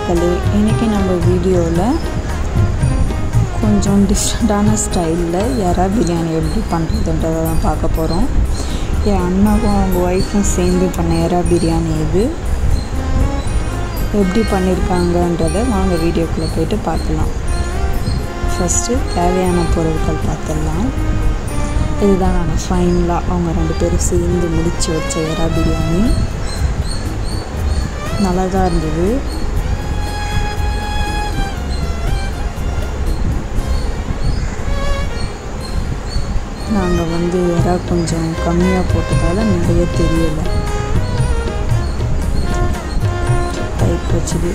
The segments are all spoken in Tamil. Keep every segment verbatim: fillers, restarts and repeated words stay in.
மக்களே, இன்றைக்கி நம்ம வீடியோவில் கொஞ்சம் டிஃப்ரெண்ட்டான ஸ்டைலில் எறா பிரியாணி எப்படி பண்ணுறதுன்றதை தான் பார்க்க போகிறோம். என் அண்ணாவும் அவங்க ஒய்ஃபும் சேர்ந்து பண்ண எறா பிரியாணி இது எப்படி பண்ணியிருக்காங்கன்றதை வாங்க வீடியோக்குள்ளே போய்ட்டு பார்க்கலாம். ஃபஸ்ட்டு தேவையான பொருட்கள் பார்த்துடலாம். இதுதான் நான் ஃபைனலாக அவங்க ரெண்டு பேரும் சேர்ந்து முடித்து வச்ச எறா பிரியாணி. நல்லா தான் இருந்தது. நாங்கள் வந்து எறா கொஞ்சம் கம்மியாக போட்டதால் நிறைய தெரியலை. டைப் வச்சுது.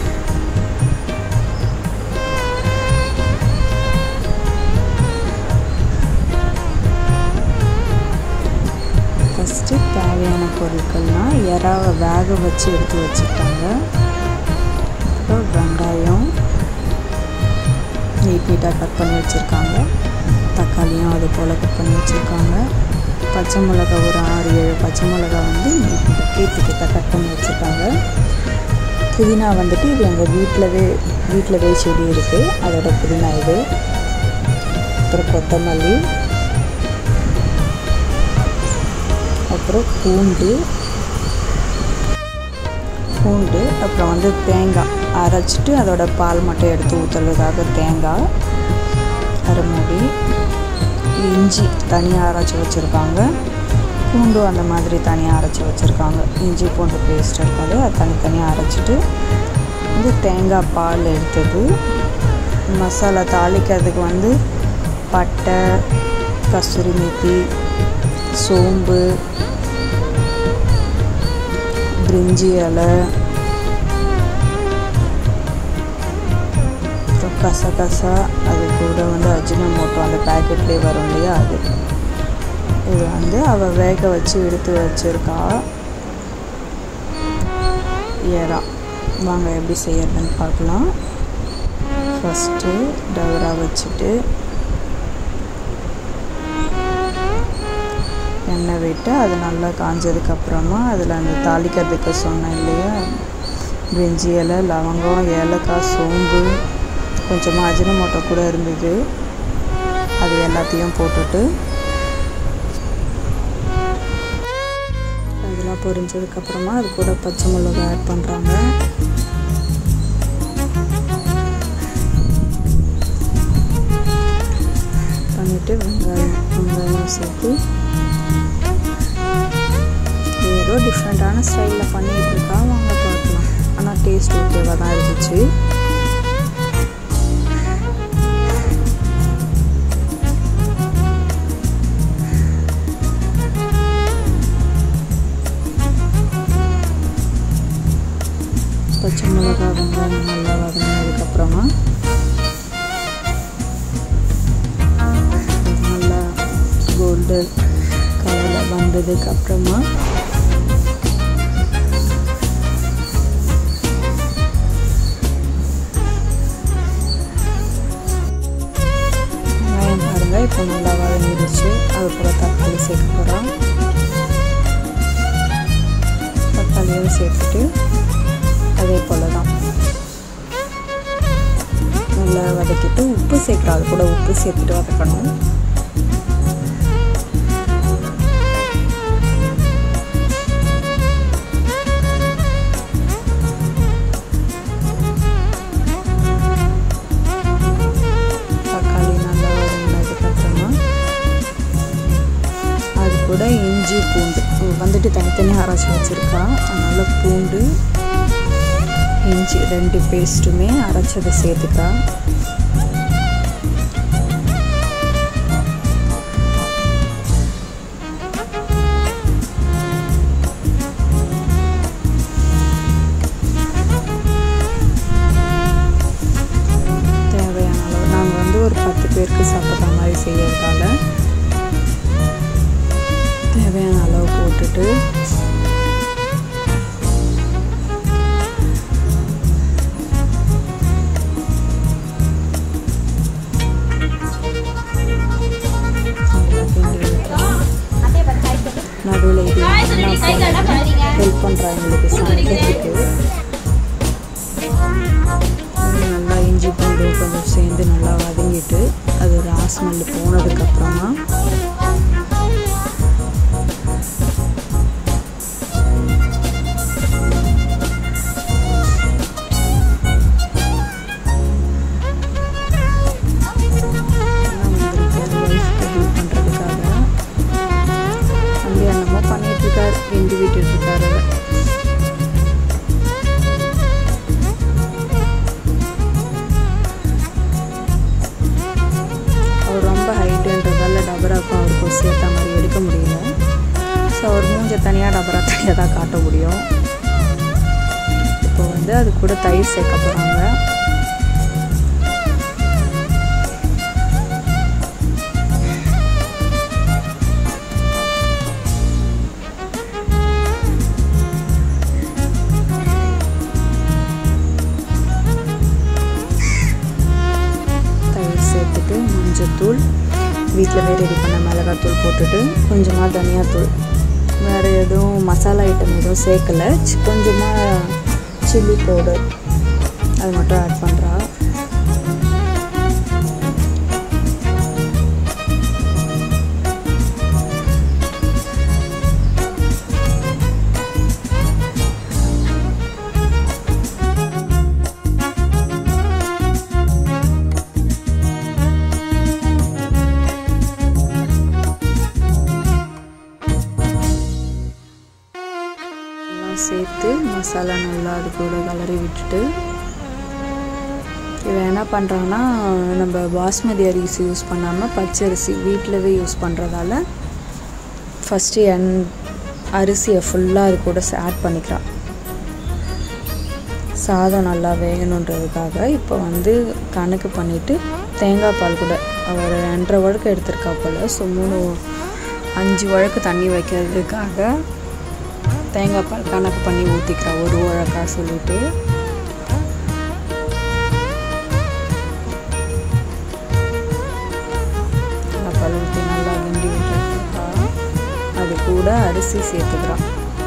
ஃபஸ்ட்டு தேவையான பொருட்கள்னால் எறாவை வேக வச்சு எடுத்து வச்சுட்டாங்க. அப்புறம் வெங்காயம் நீட் நீட்டாக கட் பண்ணி வச்சுருக்காங்க. தக்காளியும் அது போல் கட் பண்ணி வச்சுருக்காங்க. பச்சை மிளகா ஒரு ஆறு ஏழு பச்சை மிளகா வந்து நீட் நீட்டாக கீத்து கிட்ட கட் பண்ணி வச்சுருக்காங்க. புதினா வந்துட்டு இது எங்கள் வீட்டிலவே வீட்டிலவே செடி இருக்குது, அதோட புதினா இது. அப்புறம் கொத்தமல்லி, அப்புறம் பூண்டு பூண்டு அப்புறம் வந்து தேங்காய் அரைச்சிட்டு அதோட பால் மட்டும் எடுத்து ஊற்றுறதுக்காக தேங்காய் அரை மூடி, இஞ்சி தனியாக அரைச்சி வச்சுருக்காங்க, பூண்டு அந்த மாதிரி தனியாக அரைச்சி வச்சுருக்காங்க. இஞ்சி பூண்டு பேஸ்ட் இருக்காது, அது தனித்தனியாக அரைச்சிட்டு வந்து தேங்காய் பால் எடுத்தது. மசாலா தாளிக்கிறதுக்கு வந்து பட்டை, கஸ்தூரி மேத்தி, சோம்பு, பிரிஞ்சி இலை, அப்புறம் கசகசா, அது கூட வந்து அஜினமோட்டோ அந்த பேக்கெட்லேயே வரும் இல்லையா அது. இது வந்து அவள் வேக வச்சு எடுத்து வச்சுருக்கா எறா. வாங்க எப்படி செய்யறதுன்னு பார்க்கலாம். ஃபஸ்ட்டு டவரா வச்சுட்டு எண்ணெய் விட்டு அது நல்லா காஞ்சதுக்கப்புறமா அதில் அந்த தாளிக்கிறதுக்கு சொன்னேன் இல்லையா, பிரிஞ்சி இலை, லவங்கம், ஏலக்காய், சோம்பு, கொஞ்சமாக அஜினமோட்டோ கூட இருந்தது, அது எல்லாத்தையும் போட்டுட்டு அதெல்லாம் பொரிஞ்சதுக்கப்புறமா அது கூட பச்சை மிளகாய் ஆட் பண்ணுறாங்க. பண்ணிவிட்டு வெங்காயம் வெங்காயம் சேர்த்து ஏதோ டிஃப்ரெண்ட்டான ஸ்டைலில் பண்ணிகிட்டு இருக்கா, வாங்க பார்க்கலாம். ஆனால் டேஸ்ட் ஓகேவாக தான் இருந்துச்சு. பச்சை மிளகா வெங்காயம் நல்லா வதங்கினதுக்கப்புறமா நல்லா கோல்டு கலரில் வந்ததுக்கப்புறமா வெங்காயம் பாருங்கள் இப்போ நல்லா வதங்கிடுச்சு. அது கூட தக்காளி சேர்க்க போகிறோம். தக்காளியும் சேர்த்துட்டு அதே போல் தான் நல்லா வதக்கிட்டு உப்பு சேர்க்குறோம். அது கூட உப்பு சேர்த்துட்டு வதக்கணும். தக்காளி நல்லா வதங்கினதுக்கப்புறமா அது கூட இஞ்சி பூண்டு வந்துட்டு தனித்தனியாக அரைச்சி வச்சுருக்கா. அதனால் பூண்டு இஞ்சி ரெண்டு பேஸ்ட்டுமே அரைச்சதை சேர்த்துக்கா. தேவையான அளவு நாங்கள் வந்து ஒரு பத்து பேருக்கு சாப்பிட்ற மாதிரி செய்யறதால தேவையான அளவு போட்டுட்டு நடுவில் இது ஹெல்ப் பண்ணுறாங்க எங்களுக்கு சமைக்கிறதுக்கு. வழியாக தான் காட்ட முடியும். இப்போ வந்து அது கூட தயிர் சேர்க்க போகிறாங்க. தயிர் சேர்த்துட்டு மஞ்சத்தூள், வீட்டில் வேறு ரெடி பண்ண மிளகாத்தூள் போட்டுட்டு கொஞ்சமாக தனியாத்தூள், வேறு எதுவும் மசாலா ஐட்டம் எதுவும் சேர்க்கலை, கொஞ்சமாக சில்லி பவுடர் அது மட்டும் ஆட் பண்ணுறா. சேர்த்து மசாலா நல்லா அது கூட கலரி விட்டுட்டு இவன் என்ன பண்ணுறாங்கன்னா, நம்ம பாஸ்மதி அரிசி யூஸ் பண்ணாமல் பச்சரிசி வீட்டிலவே யூஸ் பண்ணுறதால ஃபஸ்ட்டு எண் அரிசியை ஃபுல்லாக அது கூட ஆட் பண்ணிக்கிறான். சாதம் நல்லா வேகணுன்றதுக்காக இப்போ வந்து கணக்கு பண்ணிவிட்டு தேங்காய் பால் கூட அவர் ரெண்டரை வழக்கு எடுத்திருக்கா போல். ஸோ மூணு அஞ்சு வழக்கு தண்ணி வைக்கிறதுக்காக தேங்காய் பால் கணக்கு பண்ணி ஊற்றிக்கிறா ஒரு வழக்கா சொல்லிட்டு. தேங்காய் பால் ஊற்றி நல்லா கிண்டி விட்டுருக்கா. அது கூட அரிசி சேர்த்துக்கிறான்.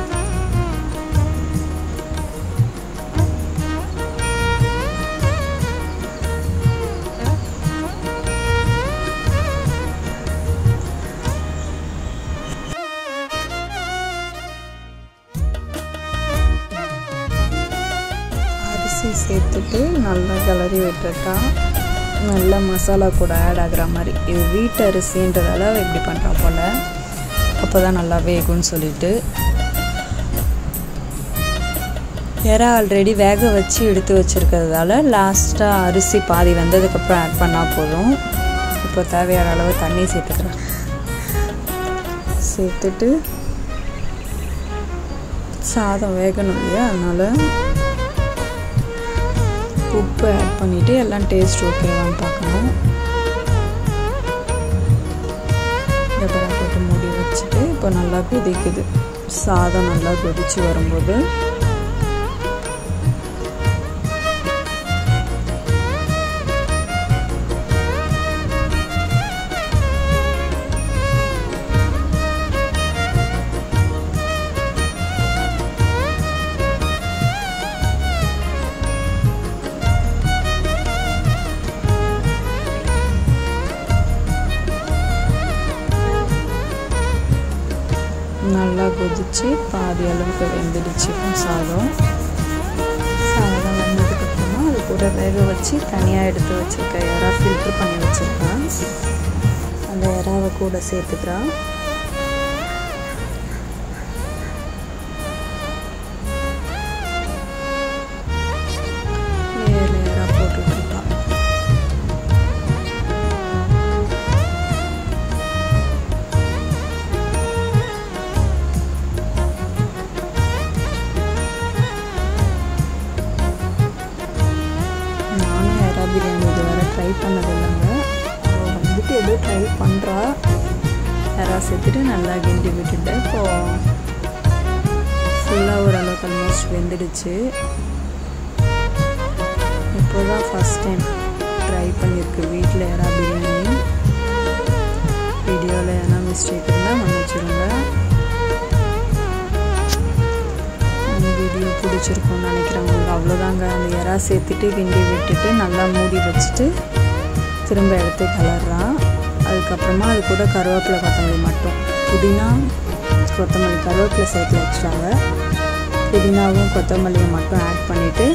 சேர்த்துட்டு நல்லா கிளறி விட்டுட்டா நல்லா மசாலா கூட ஆட் ஆகிற மாதிரி. இது வீட்டு அரிசின்றதால இப்படி பண்ணுறா போல், அப்போ தான் நல்லா வேகும்னு சொல்லிட்டு. இறா ஆல்ரெடி வேக வச்சு எடுத்து வச்சுருக்கிறதால லாஸ்ட்டாக அரிசி பாதி வந்ததுக்கப்புறம் ஆட் பண்ணால் போதும். இப்போ தேவையான அளவு தண்ணி சேர்த்துக்கிறேன். சேர்த்துட்டு சாதம் வேகணும் இல்லையா, அதனால் உப்பு ஆட் பண்ணிவிட்டு எல்லாம் டேஸ்ட் ஓகேவான்னு பார்க்கணும். டபரா போட்டு மூடி வச்சுட்டு இப்போ நல்லா கொதிக்குது. சாதம் நல்லா கொதிச்சு வரும்போது நல்லா கொதிச்சு பாதி அளவுக்கு வெந்துடுச்சு சாதம். சாதம் வந்ததுக்கப்புறமா அது கூட வேக வச்சு தனியாக எடுத்து வச்சுருக்கேன். இறா ஃபில்ட்ரு பண்ணி வச்சுருக்கேன். அந்த இறாவை கூட சேர்த்துக்கிறான். ஏழு இறா போட்டுட்ருக்கான். பிரியாணி இது வேறு ட்ரை பண்ணதில்லைங்க. அவள் வந்துட்டு எதுவும் ட்ரை பண்ணுறா. இறா சேர்த்துட்டு நல்லா கிண்டி விட்டுட்டு இப்போது ஃபுல்லாக ஓரளவுக்கு ஆல்மோஸ்ட் வெந்துடுச்சு. இப்போ தான் ஃபஸ்ட் டைம் ட்ரை பண்ணியிருக்கு வீட்டில் இறா பிரியாணி. வீடியோவில் எதனா மிஸ்டேக் இருந்தால் மன்னிச்சிருங்க. வீடியோ பிடிச்சிருக்கும்னு நினைக்கிறேன் உங்களுக்கு. அவ்வளோதாங்க. அந்த இறா சேர்த்துட்டு கிண்டி விட்டுட்டு நல்லா மூடி வச்சுட்டு திரும்ப எடுத்து கலர்றான். அதுக்கப்புறமா அது கூட கருவேப்பிலை கொத்தமல்லி மட்டும், புதினா கொத்தமல்லி கருவேப்பிலை சேர்த்து வச்சுட்டாங்க. புதினாவும் கொத்தமல்லியும் மட்டும் ஆட் பண்ணிவிட்டு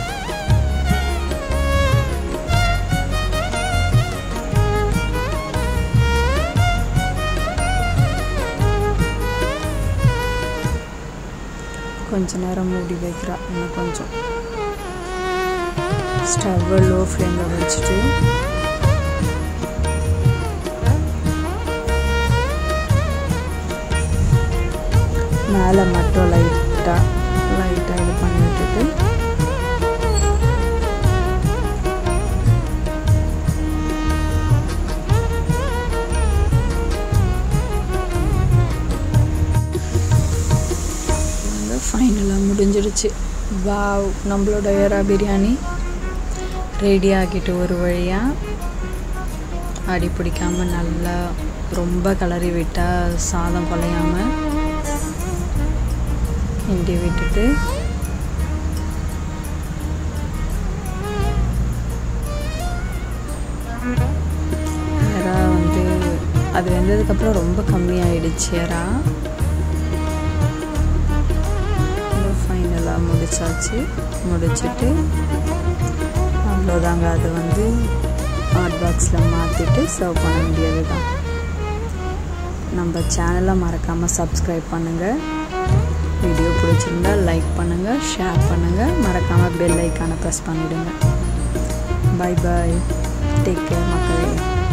கொஞ்ச நேரம் மூடி வைக்கிறா. இன்னும் கொஞ்சம் ஸ்டவ்வை லோ ஃப்ளேமில் வச்சுட்டு மேலே மட்டும் லைட்டாக லைட்டாக இது பண்ணி விட்டுட்டு ஃபைனலாக முடிஞ்சிடுச்சு. வாவ், நம்மளோட எறா பிரியாணி ரெடி ஆகிட்டு ஒரு வழியாக அடி பிடிக்காமல் நல்லா ரொம்ப கலரி விட்டால் சாதம் குலையாமல் கிண்டி விட்டுட்டு எறா வந்து அது வெந்ததுக்கப்புறம் ரொம்ப கம்மியாயிடுச்சு. எறா ஃபைனலாக முடிச்சாச்சு. முடிச்சுட்டு அவ்வளோதாங்க. அதை வந்து ஹாட் பாக்ஸில் மாற்றிட்டு சர்வ் பண்ண வேண்டியது தான். நம்ம சேனலை மறக்காமல் சப்ஸ்கிரைப் பண்ணுங்கள். வீடியோ பிடிச்சிருந்தால் லைக் பண்ணுங்கள், ஷேர் பண்ணுங்கள், மறக்காமல் பெல் ஐக்கானை ப்ரெஸ் பண்ணிவிடுங்க. பை பாய், டேக் கேர் மக்களே.